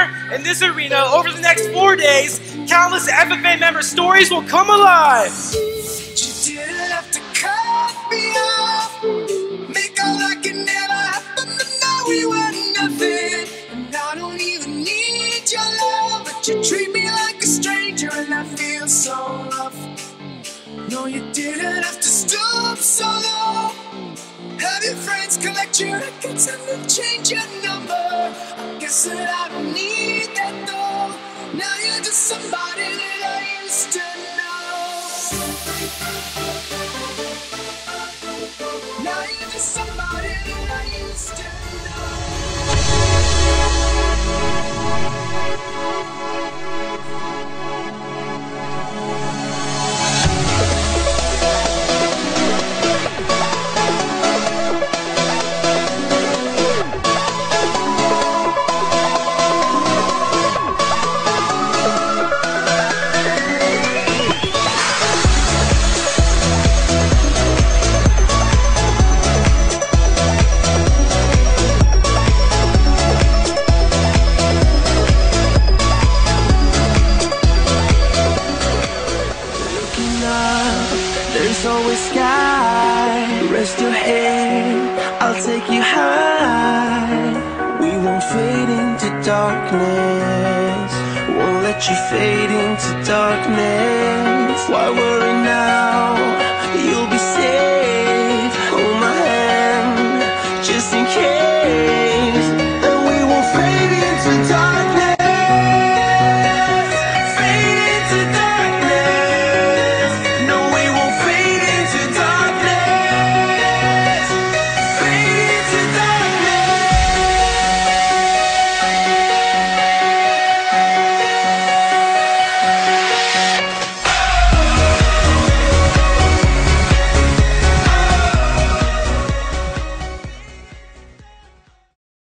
here in this arena over the next 4 days, countless FFA member stories will come alive. You didn't have to cut me off, make all like it never happened, but now we were nothing. And I don't even need your love, but you treat me like a stranger, and I feel so rough. No, you didn't have to stoop so low, have your friends collect your records and then change your number. I guess that I don't need that though. Now you're just somebody that I used to know. Now you're just somebody that I used to there's always sky. Rest your head, I'll take you high. We won't fade into darkness, won't let you fade into darkness. Why worry now?